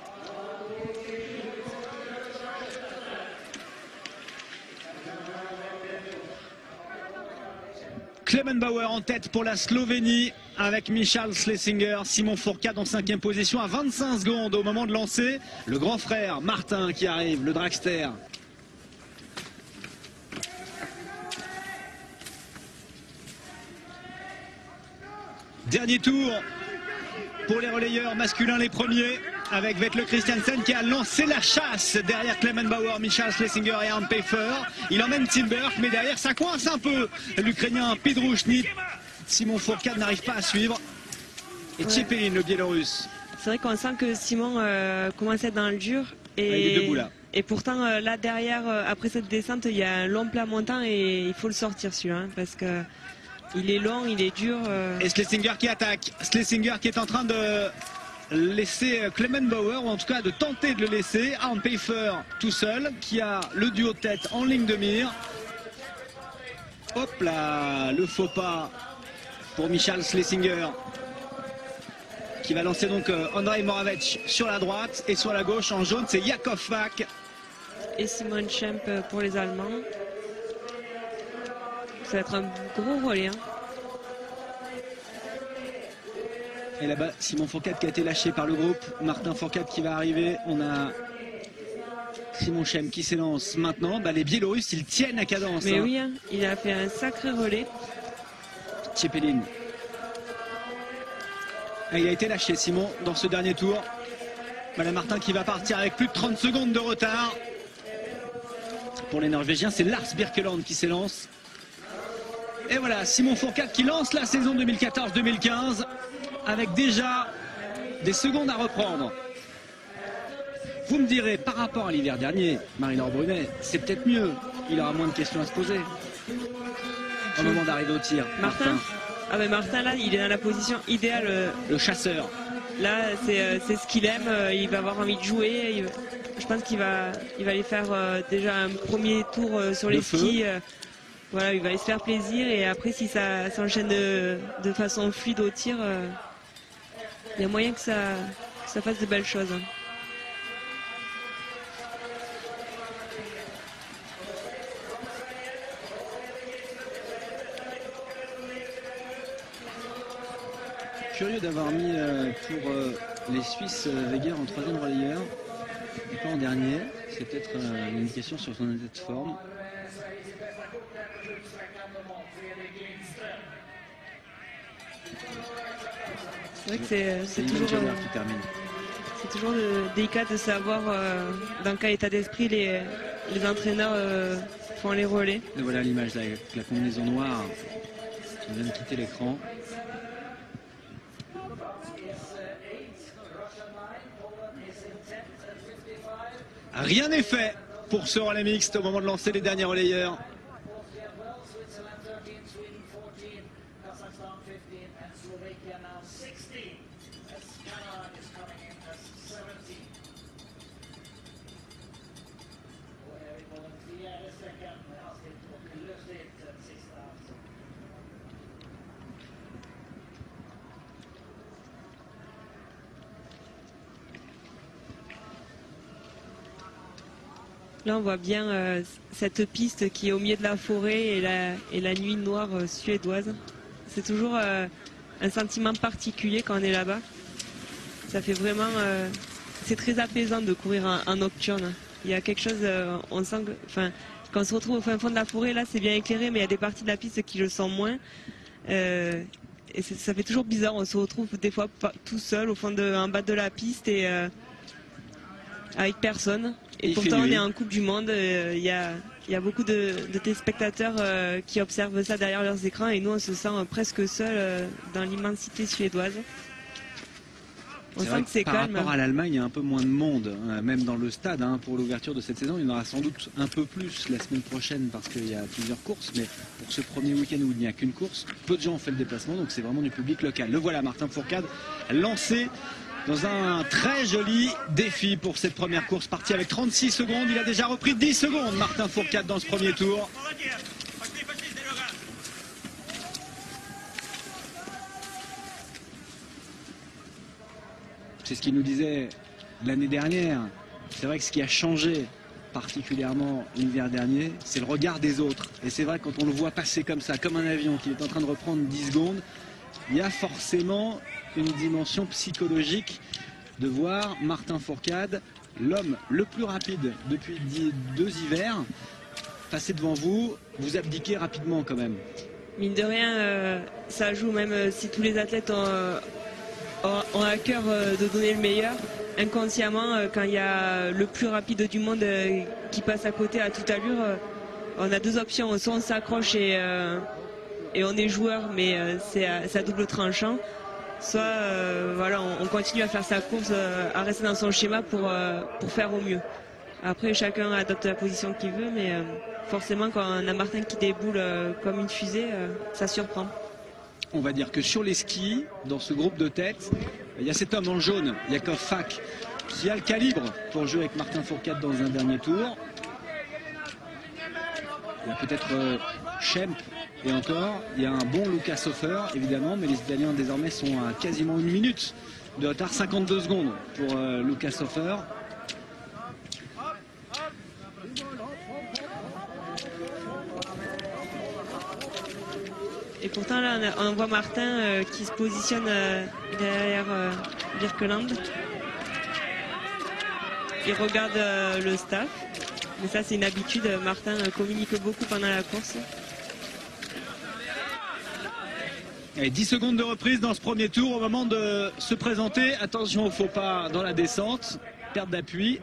[SPEAKER 1] Clement Bauer en tête pour la Slovénie avec Michal Schlesinger. Simon Fourcade en cinquième position à vingt-cinq secondes au moment de lancer. Le grand frère Martin qui arrive, le dragster. Dernier tour pour les relayeurs masculins, les premiers, avec Vetle Christiansen qui a lancé la chasse derrière Clement Bauer, Michal Schlesinger et Arne Peffer. Il emmène Tim Burke, mais derrière ça coince un peu. L'Ukrainien Pidrushny. Simon Fourcade n'arrive pas à suivre. Et ouais. Tchepelin, le Biélorusse.
[SPEAKER 2] C'est vrai qu'on sent que Simon euh, commence à être dans le dur. Et,
[SPEAKER 1] ouais, il est debout là.
[SPEAKER 2] Et pourtant, euh, là derrière, euh, après cette descente, il y a un long plat montant et il faut le sortir celui-là. Hein, parce que il est long, il est dur. Euh...
[SPEAKER 1] Et Schlesinger qui attaque. Schlesinger qui est en train de laisser Clement Bauer, ou en tout cas de tenter de le laisser. Arne Peffer tout seul, qui a le duo de tête en ligne de mire. Hop là, le faux pas pour Michal Schlesinger. Qui va lancer donc Andrej Moravec sur la droite. Et sur la gauche, en jaune, c'est Jakov Fak.
[SPEAKER 2] Et Simon Schemp pour les Allemands. Ça va être un gros relais. Hein.
[SPEAKER 1] Et là-bas, Simon Fourcade qui a été lâché par le groupe. Martin Fourcade qui va arriver. On a Simon Schemp qui s'élance maintenant. Bah, les Biélorusses, ils tiennent à cadence.
[SPEAKER 2] Mais
[SPEAKER 1] hein.
[SPEAKER 2] oui, hein, il a fait un sacré relais.
[SPEAKER 1] Tchepelin. Et il a été lâché, Simon, dans ce dernier tour. Voilà Martin qui va partir avec plus de trente secondes de retard. Pour les Norvégiens, c'est Lars Birkeland qui s'élance. Et voilà, Simon Fourcade qui lance la saison deux mille quatorze deux mille quinze avec déjà des secondes à reprendre. Vous me direz, par rapport à l'hiver dernier, Marie-Laure Brunet, c'est peut-être mieux. Il aura moins de questions à se poser au moment d'arriver au tir.
[SPEAKER 2] Martin, Martin. Ah ben Martin, là, il est dans la position idéale.
[SPEAKER 1] Le chasseur.
[SPEAKER 2] Là, c'est ce qu'il aime. Il va avoir envie de jouer. Il, je pense qu'il va, il va aller faire euh, déjà un premier tour euh, sur les skis. Euh, Voilà, il va aller se faire plaisir et après si ça s'enchaîne de, de façon fluide au tir, euh, il y a moyen que ça, que ça fasse de belles choses. Hein.
[SPEAKER 1] Curieux d'avoir mis euh, pour euh, les Suisses euh, Weger en troisième relayeur et pas en dernier. C'est peut-être euh, une question sur son état de forme.
[SPEAKER 2] C'est vrai que c'est toujours, euh, c'est toujours euh, délicat de savoir euh, dans quel état d'esprit les, les entraîneurs euh, font les relais.
[SPEAKER 1] Et voilà l'image là, avec la combinaison noire qui vient de quitter l'écran. Rien n'est fait. pour ce relais mixte au moment de lancer les derniers relayeurs.
[SPEAKER 2] Là, on voit bien euh, cette piste qui est au milieu de la forêt et la, et la nuit noire euh, suédoise. C'est toujours euh, un sentiment particulier quand on est là-bas. Ça fait vraiment... Euh, c'est très apaisant de courir en, en nocturne. Il y a quelque chose... Euh, on sent que... Enfin, quand on se retrouve au fin fond de la forêt, là, c'est bien éclairé, mais il y a des parties de la piste qui le sont moins. Euh, et ça fait toujours bizarre. On se retrouve des fois pas, tout seul au fond de, en bas de la piste et... Euh, avec personne. Et, et pourtant, on est en Coupe du Monde. Il euh, y, a, y a beaucoup de, de téléspectateurs euh, qui observent ça derrière leurs écrans. Et nous, on se sent euh, presque seul euh, dans l'immensité suédoise. On sent que c'est calme.
[SPEAKER 1] Par rapport à l'Allemagne, il y a un peu moins de monde, hein, même dans le stade. Hein, pour l'ouverture de cette saison, il y en aura sans doute un peu plus la semaine prochaine parce qu'il y a plusieurs courses. Mais pour ce premier week-end où il n'y a qu'une course, peu de gens ont fait le déplacement. Donc c'est vraiment du public local. Le voilà, Martin Fourcade, lancé dans un très joli défi pour cette première course, partie avec trente-six secondes. Il a déjà repris dix secondes, Martin Fourcade, dans ce premier tour. C'est ce qu'il nous disait l'année dernière. C'est vrai que ce qui a changé particulièrement l'hiver dernier, c'est le regard des autres. Et c'est vrai, quand on le voit passer comme ça, comme un avion qui est en train de reprendre dix secondes, il y a forcément une dimension psychologique de voir Martin Fourcade, l'homme le plus rapide depuis deux hivers, passer devant vous, vous abdiquer rapidement quand même.
[SPEAKER 2] Mine de rien, euh, ça joue, même euh, si tous les athlètes ont, euh, ont, ont à cœur euh, de donner le meilleur. Inconsciemment, euh, quand il y a le plus rapide du monde euh, qui passe à côté à toute allure, euh, on a deux options. Soit on s'accroche et, euh, et on est joueur, mais euh, c'est à, à double tranchant. Soit euh, voilà, on, on continue à faire sa course, euh, à rester dans son schéma pour, euh, pour faire au mieux. Après, chacun adopte la position qu'il veut, mais euh, forcément, quand on a Martin qui déboule euh, comme une fusée, euh, ça surprend.
[SPEAKER 1] On va dire que sur les skis, dans ce groupe de tête, il y a cet homme en jaune, Jakov Fak, qui a le calibre pour jouer avec Martin Fourcade dans un dernier tour. Il y a peut-être euh, Schemp, et encore, il y a un bon Lukas Hofer, évidemment, mais les Italiens désormais sont à quasiment une minute de retard, cinquante-deux secondes pour euh, Lukas Hofer.
[SPEAKER 2] Et pourtant là on voit Martin euh, qui se positionne euh, derrière euh, Birkeland. Il regarde euh, le staff. Mais ça c'est une habitude, Martin euh, communique beaucoup pendant la course.
[SPEAKER 1] Et dix secondes de reprise dans ce premier tour au moment de se présenter. Attention au faux pas dans la descente. Perte d'appui.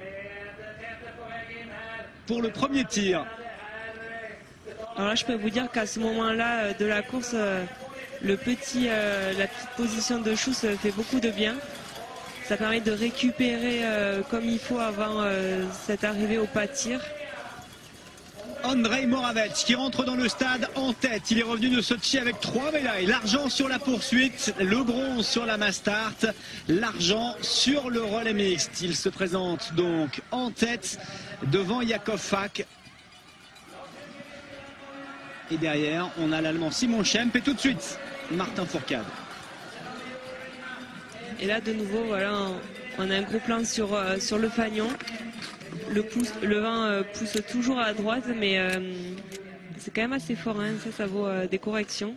[SPEAKER 1] Pour le premier tir.
[SPEAKER 2] Alors là, je peux vous dire qu'à ce moment-là de la course, euh, le petit, euh, la petite position de Schuss fait beaucoup de bien. Ça permet de récupérer euh, comme il faut avant euh, cette arrivée au pas de tir.
[SPEAKER 1] Andrej Moravec qui rentre dans le stade en tête. Il est revenu de Sochi avec trois médailles. L'argent sur la poursuite, le bronze sur la mass start, l'argent sur le relais mixte. Il se présente donc en tête devant Jakov Fak. Et derrière, on a l'Allemand Simon Schemp et tout de suite, Martin Fourcade.
[SPEAKER 2] Et là, de nouveau, voilà, on, on a un gros plan sur, euh, sur le fanion. Le, pouce, le vent euh, pousse toujours à droite, mais euh, c'est quand même assez fort. Hein, ça, ça vaut euh, des corrections.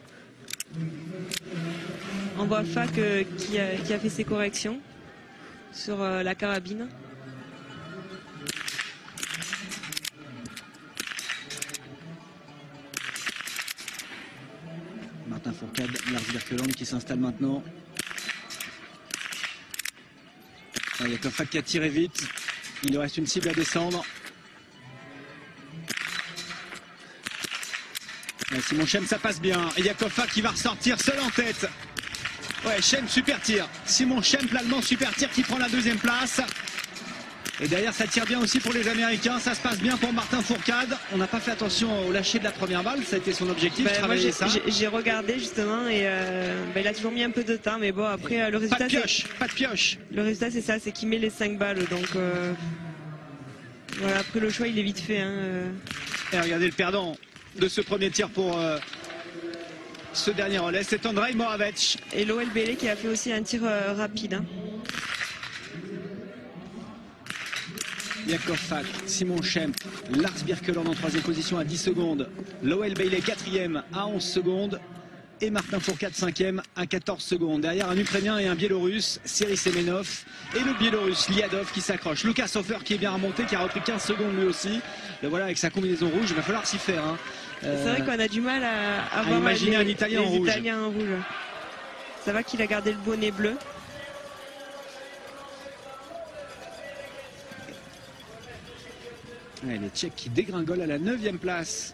[SPEAKER 2] On voit Fak euh, qui, a, qui a fait ses corrections sur euh, la carabine.
[SPEAKER 1] Martin Fourcade, Lars Birkeland qui s'installe maintenant. Il y a Jakov Fak qui a tiré vite. Il lui reste une cible à descendre. Ouais, Simon Schemp, ça passe bien. Et Jakov Fak qui va ressortir seul en tête. Ouais, Schemp, super tir. Simon Schemp, l'Allemand, super tir qui prend la deuxième place. Et derrière, ça tire bien aussi pour les Américains. Ça se passe bien pour Martin Fourcade. On n'a pas fait attention au lâcher de la première balle. Ça a été son objectif,
[SPEAKER 2] ben,
[SPEAKER 1] travailler ça.
[SPEAKER 2] J'ai regardé justement et euh, ben, il a toujours mis un peu de temps. Mais bon, après, euh, le résultat...
[SPEAKER 1] Pas de pioche, pas de pioche.
[SPEAKER 2] Le résultat, c'est ça, c'est qu'il met les cinq balles. Donc, euh, voilà, après le choix, il est vite fait. Hein, euh.
[SPEAKER 1] Et regardez le perdant de ce premier tir pour euh, ce dernier relais. C'est Andrej Moravec.
[SPEAKER 2] Et Lowell Bailey qui a fait aussi un tir euh, rapide. Hein.
[SPEAKER 1] Jakov Fak, Simon Schemp, Lars Birkeland en troisième position à dix secondes. Lowell Bailey quatrième à onze secondes. Et Martin Fourcade cinquième à quatorze secondes. Derrière un Ukrainien et un Biélorusse, Serhii Semenov. Et le Biélorusse Liadov qui s'accroche. Lucas Hofer qui est bien remonté, qui a repris quinze secondes lui aussi. Et voilà, avec sa combinaison rouge, il va falloir s'y faire. Hein.
[SPEAKER 2] Euh, C'est vrai qu'on a du mal à, à, à voir
[SPEAKER 1] imaginer
[SPEAKER 2] les,
[SPEAKER 1] un Italien
[SPEAKER 2] les
[SPEAKER 1] en rouge.
[SPEAKER 2] Italiens en rouge. Ça va qu'il a gardé le bonnet bleu.
[SPEAKER 1] Ouais, les Tchèques qui dégringolent à la neuvième place.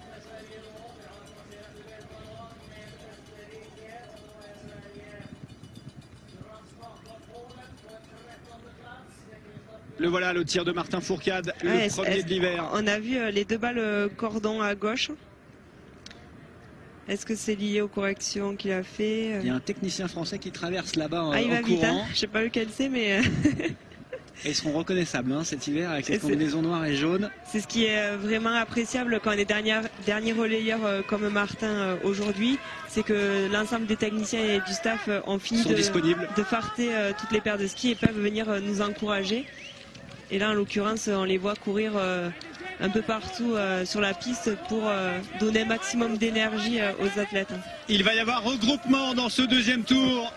[SPEAKER 1] Le voilà, le tir de Martin Fourcade, le
[SPEAKER 2] ouais,
[SPEAKER 1] premier de l'hiver.
[SPEAKER 2] On a vu euh, les deux balles euh, cordon à gauche. Est-ce que c'est lié aux corrections qu'il a fait?
[SPEAKER 1] Il y a un technicien français qui traverse là-bas
[SPEAKER 2] ah,
[SPEAKER 1] en,
[SPEAKER 2] il va
[SPEAKER 1] en
[SPEAKER 2] vite,
[SPEAKER 1] courant.
[SPEAKER 2] Hein, je sais pas lequel c'est, mais...
[SPEAKER 1] Et ils seront reconnaissables hein, cet hiver avec cette combinaison noire et jaune.
[SPEAKER 2] C'est ce qui est vraiment appréciable quand on est dernier, dernier relayeur euh, comme Martin euh, aujourd'hui. C'est que l'ensemble des techniciens et du staff euh, ont fini de, de farter euh, toutes les paires de skis et peuvent venir euh, nous encourager. Et là, en l'occurrence, on les voit courir euh, un peu partout euh, sur la piste pour euh, donner un maximum d'énergie euh, aux athlètes.
[SPEAKER 1] Il va y avoir regroupement dans ce deuxième tour.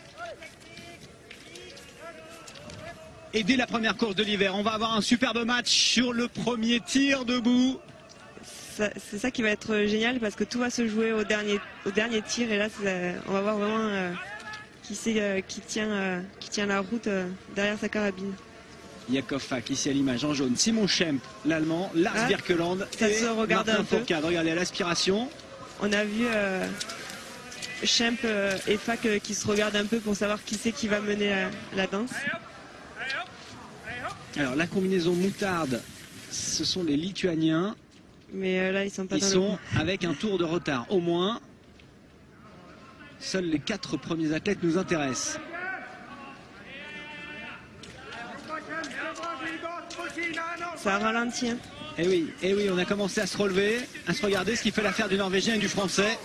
[SPEAKER 1] Et dès la première course de l'hiver, on va avoir un superbe match sur le premier tir debout.
[SPEAKER 2] C'est ça qui va être génial parce que tout va se jouer au dernier, au dernier tir. Et là, on va voir vraiment euh, qui, c'est, euh, qui, tient, euh, qui tient la route euh, derrière sa carabine.
[SPEAKER 1] Jakov Fak, ici à l'image en jaune. Simon Schemp, l'allemand. Lars ah, Birkeland
[SPEAKER 2] ça
[SPEAKER 1] et
[SPEAKER 2] se regarde
[SPEAKER 1] Martin
[SPEAKER 2] un peu.
[SPEAKER 1] Fourcade. Regardez à l'aspiration.
[SPEAKER 2] On a vu euh, Schemp euh, et Fak euh, qui se regardent un peu pour savoir qui c'est qui va mener la, la danse.
[SPEAKER 1] Alors la combinaison moutarde, ce sont les Lituaniens.
[SPEAKER 2] Mais euh, là, ils sont pas
[SPEAKER 1] Ils
[SPEAKER 2] dans
[SPEAKER 1] sont
[SPEAKER 2] le...
[SPEAKER 1] avec un tour de retard au moins. Seuls les quatre premiers athlètes nous intéressent.
[SPEAKER 2] Ça ralentit. Hein.
[SPEAKER 1] Et oui, et oui, on a commencé à se relever, à se regarder, ce qui fait l'affaire du Norvégien et du Français.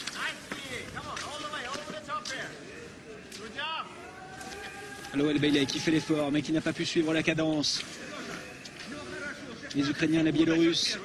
[SPEAKER 1] Lowell Bailey qui fait l'effort, mais qui n'a pas pu suivre la cadence. Les Ukrainiens, la Biélorusse.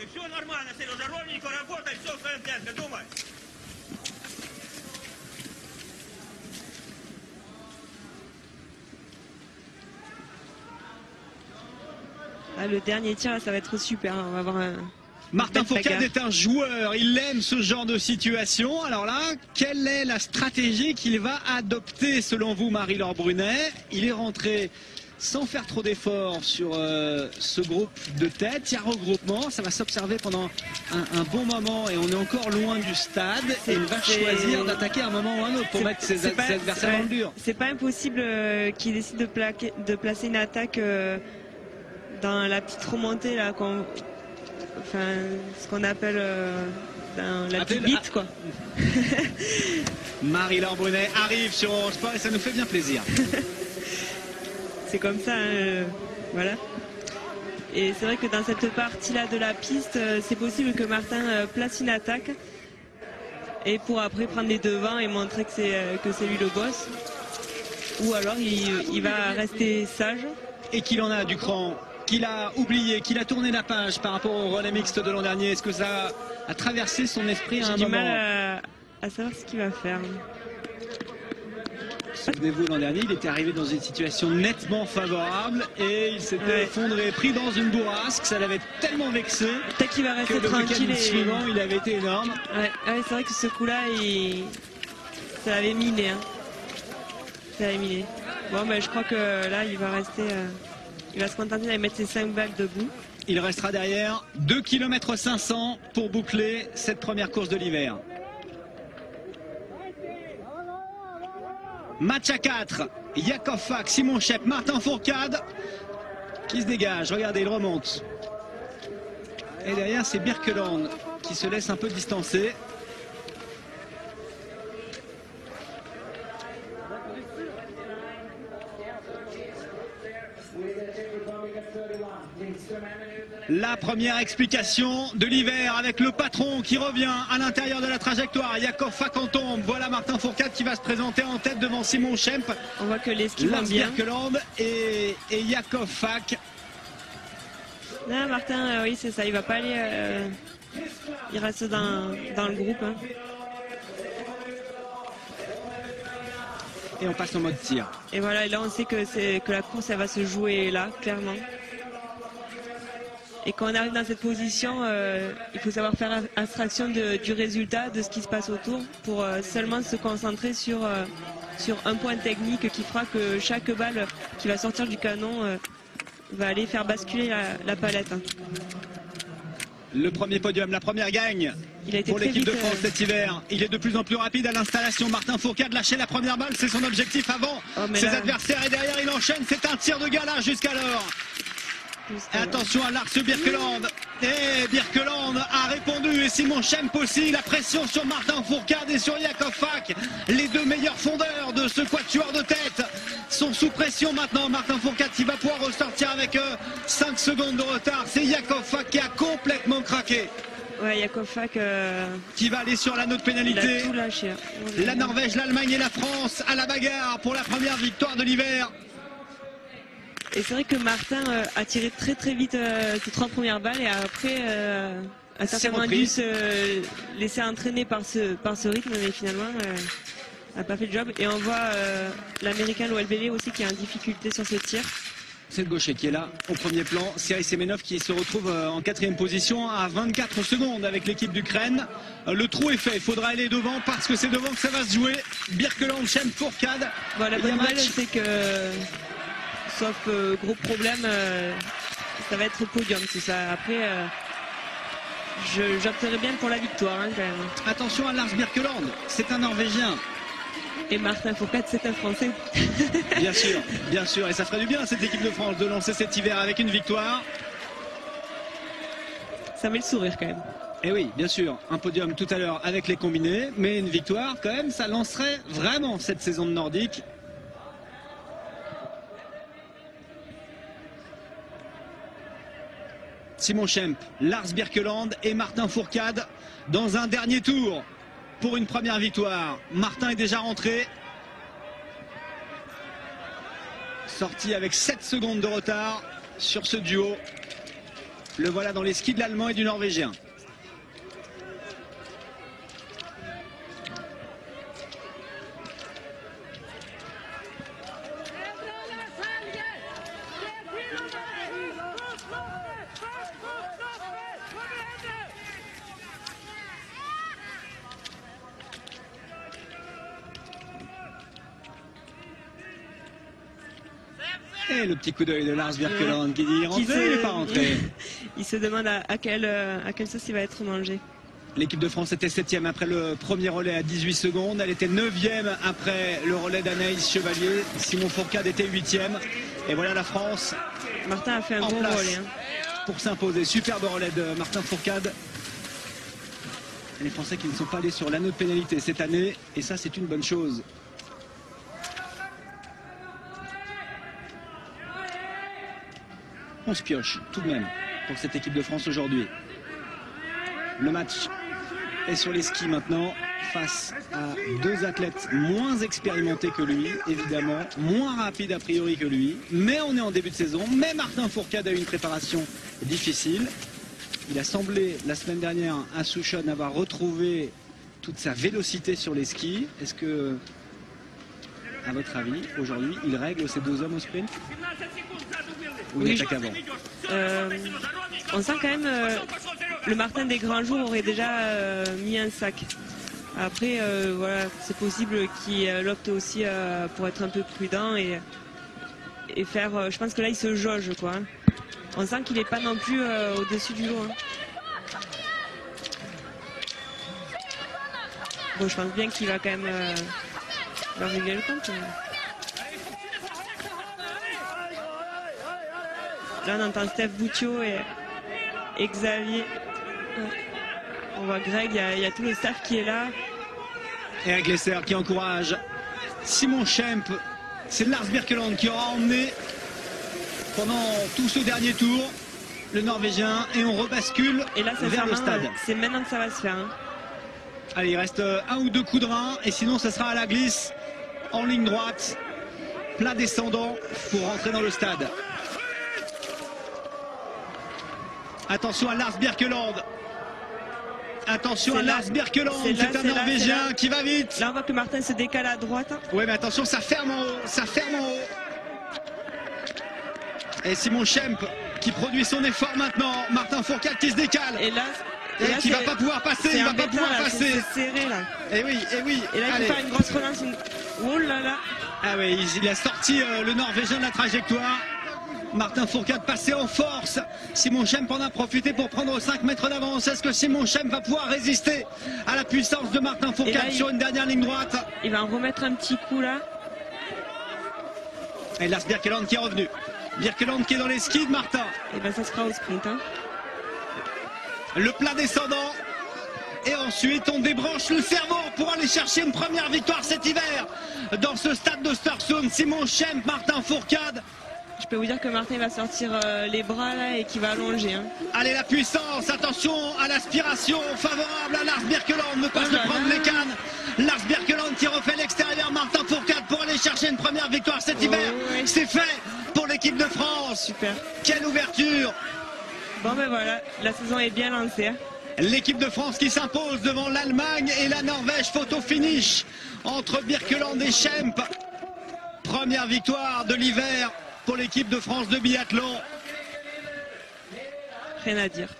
[SPEAKER 2] Ah, le dernier tir, ça va être super. On va avoir un...
[SPEAKER 1] Martin Fourcade est un joueur, il aime ce genre de situation. Alors là, quelle est la stratégie qu'il va adopter selon vous, Marie-Laure Brunet? Il est rentré sans faire trop d'efforts sur euh, ce groupe de tête. Il y a regroupement, ça va s'observer pendant un, un bon moment et on est encore loin du stade. Et il va choisir d'attaquer à un moment ou un autre pour mettre ses, ses
[SPEAKER 2] pas,
[SPEAKER 1] adversaires dans le dur.
[SPEAKER 2] C'est pas impossible euh, qu'il décide de, plaquer, de placer une attaque euh, dans la petite remontée là qu'on... Enfin, ce qu'on appelle euh, dans la petite bite, quoi.
[SPEAKER 1] Marie-Laure Brunet arrive sur Eurosport et ça nous fait bien plaisir.
[SPEAKER 2] C'est comme ça, hein, euh, voilà. Et c'est vrai que dans cette partie-là de la piste, euh, c'est possible que Martin euh, place une attaque et pour après prendre les devants et montrer que c'est euh, que c'est lui le boss. Ou alors il, il va rester sage.
[SPEAKER 1] Et qu'il en a du cran, qu'il a oublié, qu'il a tourné la page par rapport au relais mixte de l'an dernier. Est-ce que ça a traversé son esprit à un moment?
[SPEAKER 2] J'ai du mal à, à savoir ce qu'il va faire.
[SPEAKER 1] Souvenez-vous, l'an dernier, il était arrivé dans une situation nettement favorable et il s'était ouais. effondré, pris dans une bourrasque. Ça l'avait tellement vexé.
[SPEAKER 2] Peut-être qu'il va rester
[SPEAKER 1] que
[SPEAKER 2] tranquille.
[SPEAKER 1] Le week-end suivant, il avait été énorme.
[SPEAKER 2] Ouais, ouais, c'est vrai que ce coup-là, il... ça l'avait miné. Hein. Ça l'avait miné. Bon, ben, je crois que là, il va rester... Euh... Il va se contenter d'aller mettre ses cinq balles debout.
[SPEAKER 1] Il restera derrière deux kilomètres cinq cents pour boucler cette première course de l'hiver. Match à quatre. Jakov Fak, Simon Schemp, Martin Fourcade. qui se dégage. Regardez, il remonte. Et derrière, c'est Birkeland qui se laisse un peu distancer. La première explication de l'hiver avec le patron qui revient à l'intérieur de la trajectoire. Yakov Fak en tombe. Voilà Martin Fourcade qui va se présenter en tête devant Simon Schempp.
[SPEAKER 2] On voit que les skis vont
[SPEAKER 1] Lars
[SPEAKER 2] bien.
[SPEAKER 1] Birkeland et, et Yakov Fak.
[SPEAKER 2] Là, Martin, euh, oui, c'est ça. Il va pas aller. Euh, il reste dans, dans le groupe. Hein.
[SPEAKER 1] Et on passe en mode tir.
[SPEAKER 2] Et voilà, et là, on sait que, que la course, elle va se jouer là, clairement. Et quand on arrive dans cette position, euh, il faut savoir faire abstraction de, du résultat, de ce qui se passe autour, pour euh, seulement se concentrer sur, euh, sur un point technique qui fera que chaque balle qui va sortir du canon euh, va aller faire basculer la, la palette.
[SPEAKER 1] Le premier podium, la première gagne
[SPEAKER 2] il a été
[SPEAKER 1] pour l'équipe de France
[SPEAKER 2] euh...
[SPEAKER 1] cet hiver. Il est de plus en plus rapide à l'installation. Martin Fourcade lâcher la première balle, c'est son objectif avant
[SPEAKER 2] oh,
[SPEAKER 1] ses
[SPEAKER 2] là...
[SPEAKER 1] adversaires. Et derrière, il enchaîne. C'est un tir de gala jusqu'alors. Et attention à Lars Birkeland. Et Birkeland a répondu. Et Simon Schempp aussi. La pression sur Martin Fourcade et sur Yakov Fak. Les deux meilleurs fondeurs de ce quatuor de tête sont sous pression maintenant. Martin Fourcade qui va pouvoir ressortir avec euh, cinq secondes de retard. C'est Yakov Fak qui a complètement craqué.
[SPEAKER 2] Ouais, Yakov Fak euh...
[SPEAKER 1] qui va aller sur l'anneau de pénalité.
[SPEAKER 2] Il a tout lâché.
[SPEAKER 1] La Norvège, l'Allemagne et la France à la bagarre pour la première victoire de l'hiver.
[SPEAKER 2] Et c'est vrai que Martin euh, a tiré très très vite euh, ses trois premières balles et après euh, a certainement dû se laisser entraîner par ce, par ce rythme, mais finalement euh, n'a pas fait le job. Et on voit euh, l'américain Loelbele aussi qui est en difficulté sur ses tirs.
[SPEAKER 1] C'est le gaucher qui est là au premier plan. Cyril Semenov qui se retrouve en quatrième position à vingt-quatre secondes avec l'équipe d'Ukraine. Le trou est fait, il faudra aller devant parce que c'est devant que ça va se jouer. Birkeland, Schempp, Fourcade.
[SPEAKER 2] Bon, la bonne nouvelle c'est que, sauf euh, gros problème, euh, ça va être podium tout ça. Après, euh, j'opterais bien pour la victoire hein, quand même.
[SPEAKER 1] Attention à Lars Birkeland, c'est un Norvégien.
[SPEAKER 2] Et Martin Fourcade, c'est un Français.
[SPEAKER 1] Bien sûr, bien sûr. Et ça ferait du bien à cette équipe de France de lancer cet hiver avec une victoire.
[SPEAKER 2] Ça met le sourire quand même.
[SPEAKER 1] Et oui, bien sûr. Un podium tout à l'heure avec les combinés. Mais une victoire, quand même, ça lancerait vraiment cette saison de nordique. Simon Schempp, Lars Birkeland et Martin Fourcade dans un dernier tour. Pour une première victoire. Martin est déjà rentré. Sorti avec sept secondes de retard sur ce duo. Le voilà dans les skis de l'Allemand et du Norvégien. Et le petit coup d'œil de Lars Birkeland qui dit rentrer, il n'est pas rentré.
[SPEAKER 2] Il se demande à, à, quelle, à quelle sauce il va être mangé.
[SPEAKER 1] L'équipe de France était septième après le premier relais à dix-huit secondes. Elle était neuvième après le relais d'Anaïs Chevalier. Simon Fourcade était huitième. Et voilà la France.
[SPEAKER 2] Martin a fait un bon relais. Hein.
[SPEAKER 1] Pour s'imposer. Superbe relais de Martin Fourcade. Les Français qui ne sont pas allés sur l'anneau de pénalité cette année. Et ça, c'est une bonne chose. On se pioche tout de même pour cette équipe de France aujourd'hui. Le match est sur les skis maintenant face à deux athlètes moins expérimentés que lui, évidemment, moins rapides a priori que lui, mais on est en début de saison. Mais Martin Fourcade a eu une préparation difficile. Il a semblé la semaine dernière à Souchon avoir retrouvé toute sa vélocité sur les skis. Est-ce que, à votre avis, aujourd'hui, il règle ces deux hommes au sprint ? Ou
[SPEAKER 2] oui,
[SPEAKER 1] il avant
[SPEAKER 2] euh, on sent quand même euh, le Martin des grands jours aurait déjà euh, mis un sac. Après, euh, voilà, c'est possible qu'il euh, opte aussi euh, pour être un peu prudent et, et faire. Euh, je pense que là, il se jauge, quoi. On sent qu'il n'est pas non plus euh, au-dessus du lot. Hein. Bon, je pense bien qu'il va quand même euh, leur régler le compte. Mais... Là, on entend Steph Boutiot et, et Xavier. On voit Greg, il y, a, il y a tout le staff qui est là.
[SPEAKER 1] Et un Glesser qui encourage Simon Schempp. C'est Lars Birkeland qui aura emmené pendant tout ce dernier tour le Norvégien, et on rebascule
[SPEAKER 2] et là,
[SPEAKER 1] vers le stade.
[SPEAKER 2] C'est maintenant que ça va se faire. Hein.
[SPEAKER 1] Allez, il reste un ou deux coups de rein et sinon ça sera à la glisse en ligne droite, plat descendant pour rentrer dans le stade. Attention à Lars Birkeland. Attention à Lars Birkeland, c'est un Norvégien qui va vite.
[SPEAKER 2] Là on voit que Martin se décale à droite.
[SPEAKER 1] Oui, mais attention, ça ferme en haut, ça ferme en haut. Et Simon Schempp qui produit son effort maintenant. Martin Fourcade qui se décale.
[SPEAKER 2] Et là,
[SPEAKER 1] et, et là qui va pas pouvoir passer, il va pas pouvoir là, passer.
[SPEAKER 2] C'est serré là.
[SPEAKER 1] Et oui, et oui.
[SPEAKER 2] Et là il
[SPEAKER 1] Allez.
[SPEAKER 2] faut faire une grosse relance. Une... Oh là là.
[SPEAKER 1] Ah oui, il a sorti euh, le Norvégien de la trajectoire. Martin Fourcade passé en force. Simon Schempp en a profité pour prendre cinq mètres d'avance. Est-ce que Simon Schempp va pouvoir résister à la puissance de Martin Fourcade sur une dernière ligne droite?
[SPEAKER 2] Il va en remettre un petit coup là.
[SPEAKER 1] Et Lars Birkeland qui est revenu. Birkeland qui est dans les skis de Martin.
[SPEAKER 2] Et bien ça se fera au sprint. Hein.
[SPEAKER 1] Le plat descendant. Et ensuite on débranche le cerveau pour aller chercher une première victoire cet hiver dans ce stade d'Östersund. Simon Schempp, Martin Fourcade.
[SPEAKER 2] Je peux vous dire que Martin va sortir euh, les bras là et qu'il va allonger. Hein.
[SPEAKER 1] Allez, la puissance, attention à l'aspiration favorable à Lars Birkeland, ne pas
[SPEAKER 2] oh
[SPEAKER 1] se prendre les cannes. Lars Birkeland qui refait l'extérieur, Martin Fourcade pour aller chercher une première victoire cet hiver.
[SPEAKER 2] Oh, oui.
[SPEAKER 1] C'est fait pour l'équipe de France.
[SPEAKER 2] Super.
[SPEAKER 1] Quelle ouverture.
[SPEAKER 2] Bon ben voilà, la saison est bien lancée. Hein.
[SPEAKER 1] L'équipe de France qui s'impose devant l'Allemagne et la Norvège, photo finish entre Birkeland et Schempp. Première victoire de l'hiver pour l'équipe de France de biathlon.
[SPEAKER 2] Rien à dire.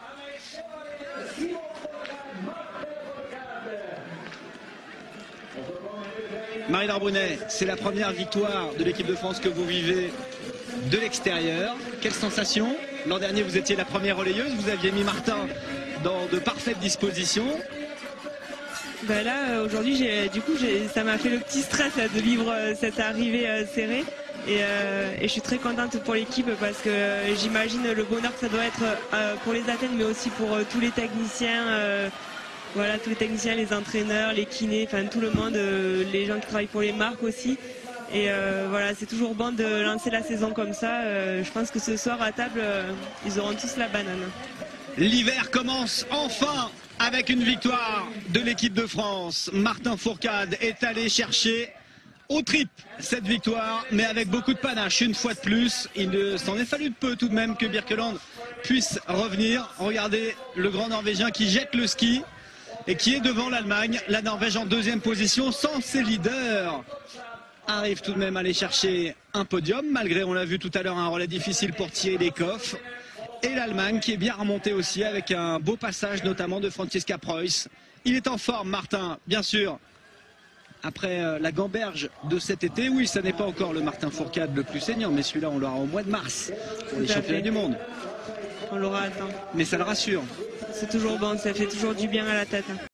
[SPEAKER 1] Marie-Laure Brunet, c'est la première victoire de l'équipe de France que vous vivez de l'extérieur. Quelle sensation? L'an dernier, vous étiez la première relayeuse, vous aviez mis Martin dans de parfaites dispositions.
[SPEAKER 2] Ben là, aujourd'hui, du coup, ça m'a fait le petit stress là, de vivre euh, cette arrivée euh, serrée. Et, euh, et je suis très contente pour l'équipe parce que euh, j'imagine le bonheur que ça doit être euh, pour les athlètes, mais aussi pour euh, tous les techniciens, euh, voilà, tous les techniciens, les entraîneurs, les kinés, enfin tout le monde, euh, les gens qui travaillent pour les marques aussi. Et euh, voilà, c'est toujours bon de lancer la saison comme ça. Euh, je pense que ce soir à table, euh, ils auront tous la banane.
[SPEAKER 1] L'hiver commence enfin avec une victoire de l'équipe de France. Martin Fourcade est allé chercher au trip cette victoire, mais avec beaucoup de panache. Une fois de plus, il s'en est fallu de peu tout de même que Birkeland puisse revenir. Regardez le grand Norvégien qui jette le ski et qui est devant l'Allemagne. La Norvège en deuxième position sans ses leaders arrive tout de même à aller chercher un podium, malgré, on l'a vu tout à l'heure, un relais difficile pour Thierry Lecoff. Et l'Allemagne qui est bien remontée aussi avec un beau passage notamment de Franziska Preuss. Il est en forme, Martin, bien sûr. Après euh, la gamberge de cet été, oui, ça n'est pas encore le Martin Fourcade le plus saignant, mais celui-là, on l'aura au mois de mars pour les championnats du monde.
[SPEAKER 2] On l'aura à temps.
[SPEAKER 1] Mais ça le rassure.
[SPEAKER 2] C'est toujours bon, ça fait toujours du bien à la tête.